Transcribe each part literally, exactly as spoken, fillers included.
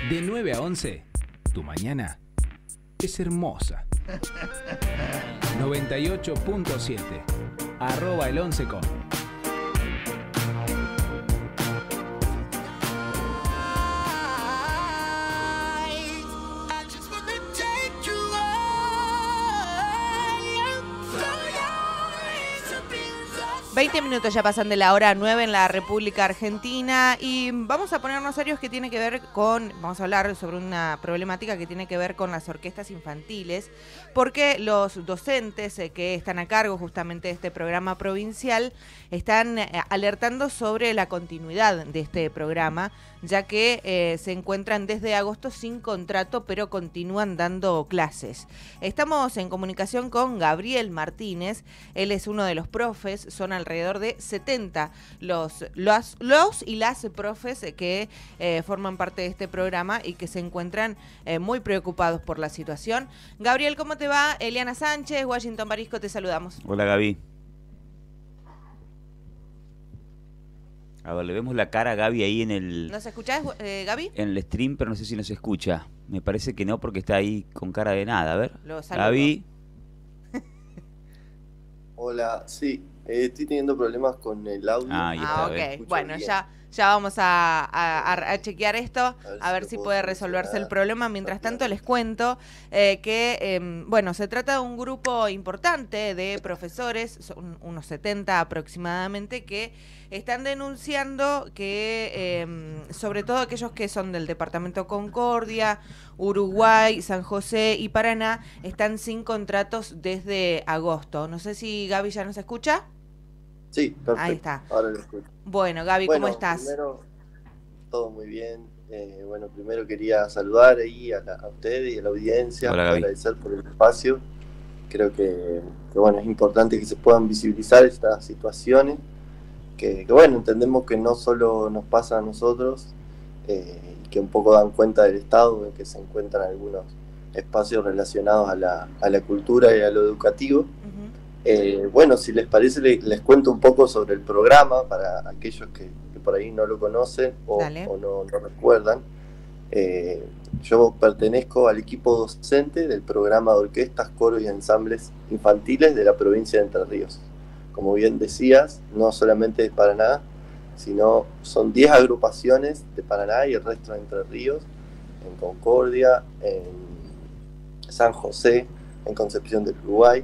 De nueve a once, tu mañana es hermosa. noventa y ocho punto siete, arroba el once com. veinte minutos ya pasan de la hora nueve en la República Argentina y vamos a ponernos serios que tiene que ver con, vamos a hablar sobre una problemática que tiene que ver con las orquestas infantiles, porque los docentes eh, que están a cargo justamente de este programa provincial están eh, alertando sobre la continuidad de este programa, ya que eh, se encuentran desde agosto sin contrato, pero continúan dando clases. Estamos en comunicación con Gabriel Martínez, él es uno de los profes, son alrededor de setenta los, los, los y las profes que eh, forman parte de este programa y que se encuentran eh, muy preocupados por la situación. Gabriel, ¿cómo te va? Eliana Sánchez, Washington Barisco, te saludamos. Hola, Gaby. A ver, le vemos la cara a Gaby ahí en el... ¿Nos escuchás, eh, Gaby? En el stream, pero no sé si nos escucha. Me parece que no, porque está ahí con cara de nada. A ver, Lo saludo. Gaby. Hola, sí, eh, estoy teniendo problemas con el audio. Ah, ahí Ah, está, ok. Bueno, ya, ya vamos a, a, a chequear esto, a ver, a ver si, si puede resolverse el problema. Mientras tanto, les cuento eh, que, eh, bueno, se trata de un grupo importante de profesores, son unos setenta aproximadamente, que están denunciando que, eh, sobre todo aquellos que son del departamento Concordia, Uruguay, San José y Paraná, están sin contratos desde agosto. No sé si Gaby ya nos escucha. Sí, perfecto. Ahí está. Ahora lo escucho. Bueno, Gaby, bueno, ¿cómo estás? Primero, todo muy bien. Eh, bueno, primero quería saludar ahí a, la, a ustedes y a la audiencia. Hola, Gaby. Agradecer por el espacio. Creo que, que, bueno, es importante que se puedan visibilizar estas situaciones. Que, que bueno, entendemos que no solo nos pasa a nosotros, eh, y que un poco dan cuenta del estado en que se encuentran algunos espacios relacionados a la, a la cultura y a lo educativo. Uh-huh. Eh, bueno, si les parece, les, les cuento un poco sobre el programa para aquellos que, que por ahí no lo conocen o, o no, no recuerdan. Eh, yo pertenezco al equipo docente del programa de orquestas, coros y ensambles infantiles de la provincia de Entre Ríos. Como bien decías, no solamente de Paraná, sino son diez agrupaciones de Paraná y el resto de Entre Ríos, en Concordia, en San José, en Concepción del Uruguay.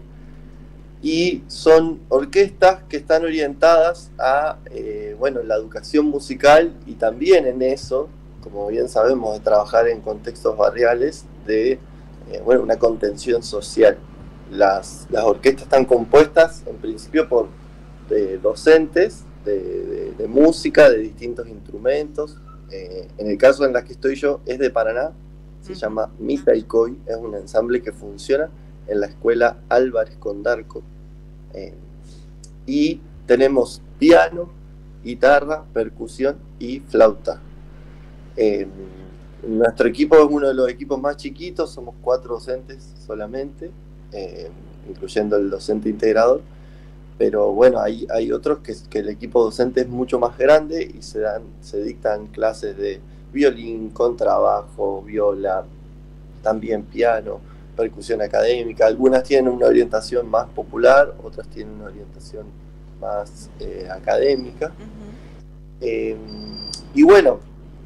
Y son orquestas que están orientadas a eh, bueno, la educación musical y también en eso, como bien sabemos, de trabajar en contextos barriales de eh, bueno, una contención social. Las, las orquestas están compuestas en principio por eh, docentes de, de, de música, de distintos instrumentos. Eh, en el caso en la que estoy yo es de Paraná, se uh-huh. llama Mita y Coy, es un ensamble que funciona en la escuela Álvarez Condarco. Eh, y tenemos piano, guitarra, percusión y flauta. Eh, nuestro equipo es uno de los equipos más chiquitos, somos cuatro docentes solamente, eh, incluyendo el docente integrador, pero bueno, hay, hay otros que, que el equipo docente es mucho más grande y se, dan, se dictan clases de violín, contrabajo, viola, también piano, percusión académica. Algunas tienen una orientación más popular, otras tienen una orientación más eh, académica. Uh-huh. eh, y bueno,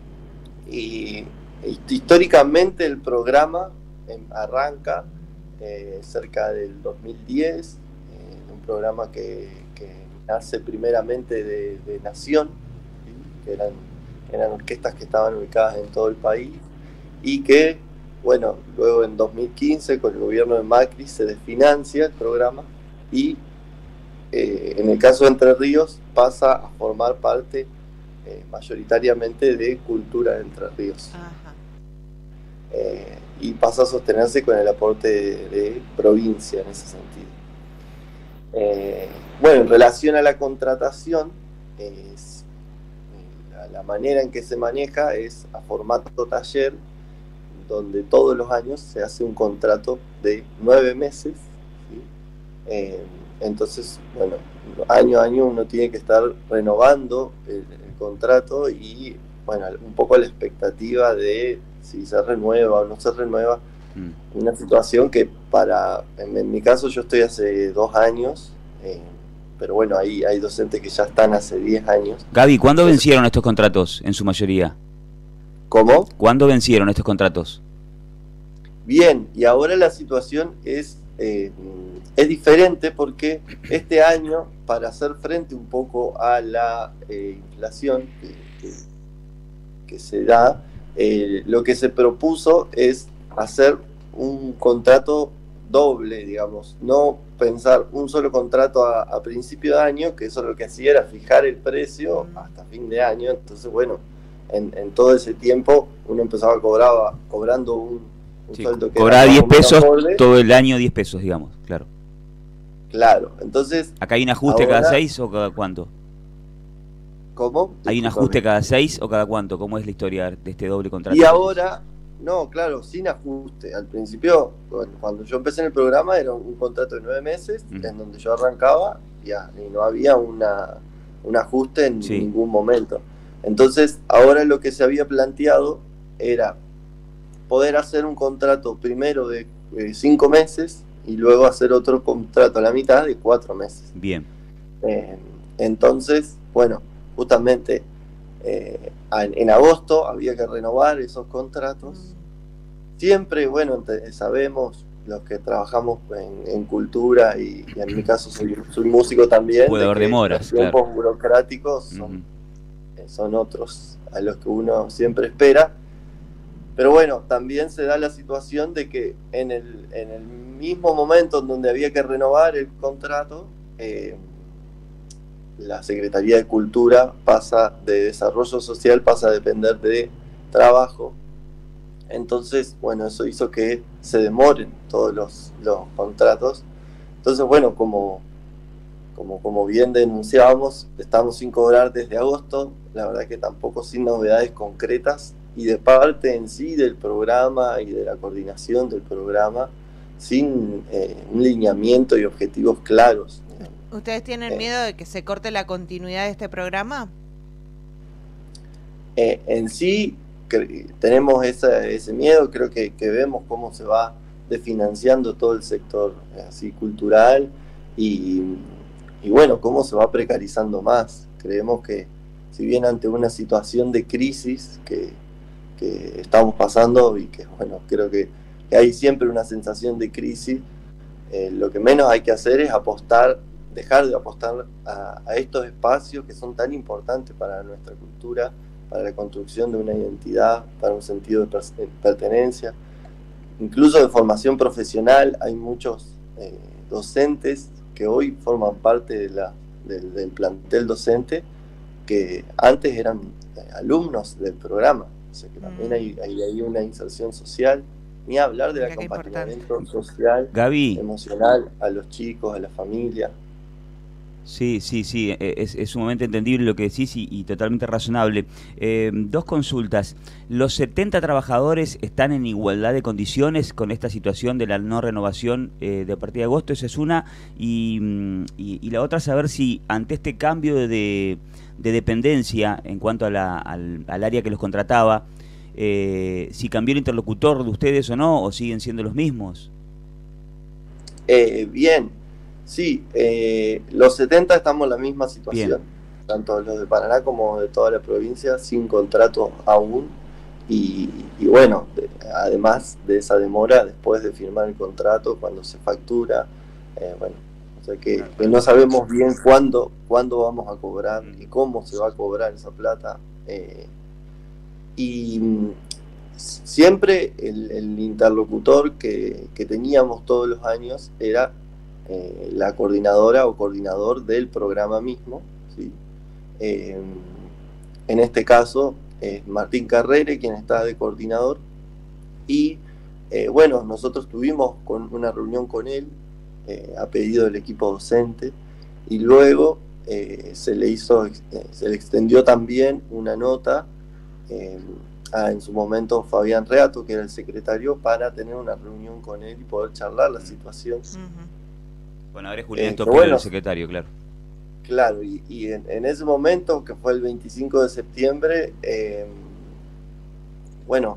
y, históricamente el programa eh, arranca eh, cerca del dos mil diez, eh, un programa que, que nace primeramente de, de Nación, ¿sí? que eran, eran orquestas que estaban ubicadas en todo el país y que, bueno, luego en dos mil quince con el gobierno de Macri se desfinancia el programa y eh, en el caso de Entre Ríos pasa a formar parte eh, mayoritariamente de Cultura de Entre Ríos. Ajá. Eh, y pasa a sostenerse con el aporte de, de provincia en ese sentido. Eh, bueno, en relación a la contratación, es, la, la manera en que se maneja es a formato taller, donde todos los años se hace un contrato de nueve meses, ¿sí? Eh, entonces, bueno, año a año uno tiene que estar renovando el, el contrato y, bueno, un poco la expectativa de si se renueva o no se renueva. Mm. Una situación que para, en, en mi caso yo estoy hace dos años, eh, pero bueno, ahí hay docentes que ya están hace diez años. Gaby, ¿cuándo Entonces, vencieron estos contratos en su mayoría? ¿Cómo? ¿Cuándo vencieron estos contratos? Bien, y ahora la situación es, eh, es diferente porque este año, para hacer frente un poco a la eh, inflación que, que, que se da, eh, lo que se propuso es hacer un contrato doble, digamos, no pensar un solo contrato a, a principio de año, que eso lo que hacía era fijar el precio hasta fin de año. Entonces, bueno, en, en todo ese tiempo uno empezaba a cobrar, cobrando un, un sí, sueldo que cobraba diez pesos todo el año, diez pesos, digamos, claro. Claro, entonces... ¿Acá hay un ajuste ahora, cada seis o cada cuánto? ¿Cómo? ¿Hay un ajuste cada seis o cada cuánto? ¿Cómo es la historia de este doble contrato? Y ahora... No, claro, sin ajuste. Al principio, bueno, cuando yo empecé en el programa, era un contrato de nueve meses, uh-huh. en donde yo arrancaba ya, y no había una, un ajuste en sí. ningún momento. Entonces, ahora lo que se había planteado era poder hacer un contrato primero de eh, cinco meses y luego hacer otro contrato a la mitad de cuatro meses. Bien. Eh, entonces, bueno, justamente... Eh, en agosto había que renovar esos contratos. Siempre, bueno, te, sabemos los que trabajamos en, en cultura y, y en mi caso soy, soy músico también. Puede haber demoras. Los tiempos claro. burocráticos son, uh-huh. son otros a los que uno siempre espera. Pero bueno, también se da la situación de que en el, en el mismo momento en donde había que renovar el contrato, eh, la Secretaría de Cultura pasa de Desarrollo Social, pasa a depender de Trabajo. Entonces, bueno, eso hizo que se demoren todos los, los contratos. Entonces, bueno, como, como, como bien denunciábamos, estamos sin cobrar desde agosto, la verdad que tampoco sin novedades concretas, y de parte en sí del programa y de la coordinación del programa, sin eh, un lineamiento y objetivos claros. ¿Ustedes tienen eh, miedo de que se corte la continuidad de este programa? Eh, en sí, que, tenemos esa, ese miedo, creo que, que vemos cómo se va desfinanciando todo el sector así cultural y, y bueno, cómo se va precarizando más. Creemos que si bien ante una situación de crisis que, que estamos pasando y que bueno, creo que, que hay siempre una sensación de crisis, eh, lo que menos hay que hacer es apostar dejar de apostar a, a estos espacios que son tan importantes para nuestra cultura, para la construcción de una identidad, para un sentido de, per de pertenencia, incluso de formación profesional. Hay muchos eh, docentes que hoy forman parte de la, de, del plantel docente que antes eran eh, alumnos del programa, o sea que también hay, hay, hay una inserción social, ni hablar del acompañamiento social, Gaby, emocional a los chicos, a la familia. Sí, sí, sí, es, es sumamente entendible lo que decís y, y totalmente razonable. Eh, dos consultas. ¿Los setenta trabajadores están en igualdad de condiciones con esta situación de la no renovación eh, de a partir de agosto? Esa es una. Y, y, y la otra, saber si ante este cambio de, de dependencia en cuanto a la, al, al área que los contrataba, eh, si cambió el interlocutor de ustedes o no, o siguen siendo los mismos. Eh, bien. Sí, eh, los setenta estamos en la misma situación, bien. Tanto los de Paraná como de toda la provincia, sin contrato aún, y, y bueno, de, además de esa demora después de firmar el contrato, cuando se factura, eh, bueno, o sea que, que no sabemos bien cuándo, cuándo vamos a cobrar y cómo se va a cobrar esa plata, eh, y siempre el, el interlocutor que, que teníamos todos los años era Eh, la coordinadora o coordinador del programa mismo, ¿sí? Eh, en este caso es Martín Carrere quien está de coordinador y eh, bueno, nosotros tuvimos con una reunión con él eh, a pedido del equipo docente y luego eh, se le hizo, eh, se le extendió también una nota eh, a en su momento Fabián Reato, que era el secretario, para tener una reunión con él y poder charlar la situación. Uh-huh. Bueno, ahora es Julián eh, Topero, bueno, el secretario, claro. Claro, y, y en, en ese momento, que fue el veinticinco de septiembre, eh, bueno,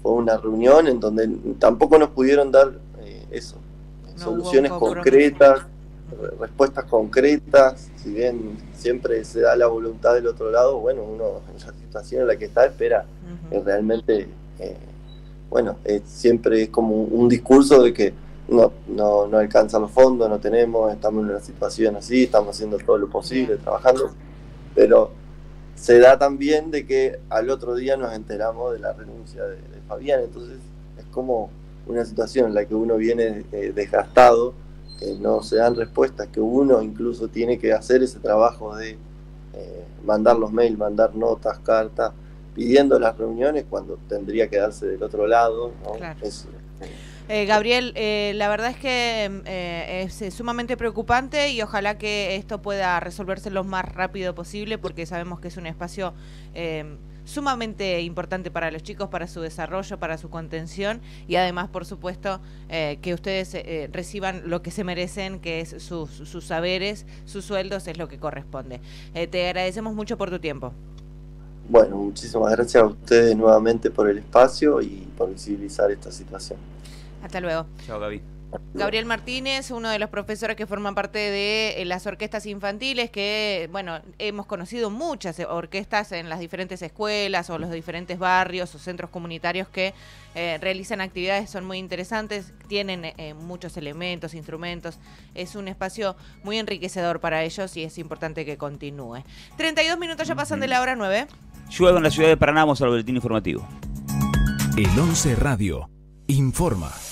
fue una reunión en donde tampoco nos pudieron dar eh, eso, no soluciones hubo concretas, respuestas concretas. Si bien siempre se da la voluntad del otro lado, bueno, uno en la situación en la que está espera uh-huh. eh, realmente, eh, bueno, eh, siempre es como un discurso de que no, no, no alcanzan los fondos, no tenemos, estamos en una situación así, estamos haciendo todo lo posible, yeah. trabajando, pero se da también de que al otro día nos enteramos de la renuncia de, de Fabián. Entonces es como una situación en la que uno viene eh, desgastado, que no se dan respuestas, que uno incluso tiene que hacer ese trabajo de eh, mandar los mails, mandar notas, cartas, pidiendo las reuniones cuando tendría que darse del otro lado, ¿no? Claro. Es, eh, Eh, Gabriel, eh, la verdad es que eh, es eh, sumamente preocupante y ojalá que esto pueda resolverse lo más rápido posible, porque sabemos que es un espacio eh, sumamente importante para los chicos, para su desarrollo, para su contención y además, por supuesto, eh, que ustedes eh, reciban lo que se merecen, que es sus, sus saberes, sus sueldos, es lo que corresponde. Eh, te agradecemos mucho por tu tiempo. Bueno, muchísimas gracias a ustedes nuevamente por el espacio y por visibilizar esta situación. Hasta luego. Chao, Gaby. Gabriel Martínez, uno de los profesores que forman parte de las orquestas infantiles, que, bueno, hemos conocido muchas orquestas en las diferentes escuelas o los diferentes barrios o centros comunitarios que eh, realizan actividades, son muy interesantes, tienen eh, muchos elementos, instrumentos, es un espacio muy enriquecedor para ellos y es importante que continúe. treinta y dos minutos ya pasan de la hora nueve. Llueve en la ciudad de Paraná, vamos al boletín informativo. El once Radio informa.